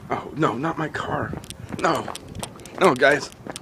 Oh, no, not my car. No. No, guys.